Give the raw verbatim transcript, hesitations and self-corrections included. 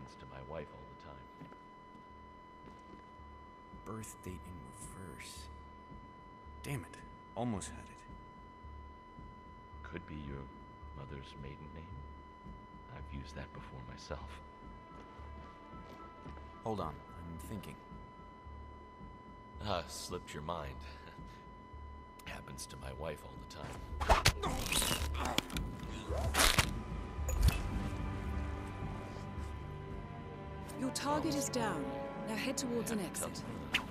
happens to my wife all the time. Birth date in reverse. Damn it. Almost had it. Could be your mother's maiden name. I've used that before myself. Hold on, I'm thinking. Ah, slipped your mind. Happens to my wife all the time. Your target is down. Now head towards an exit.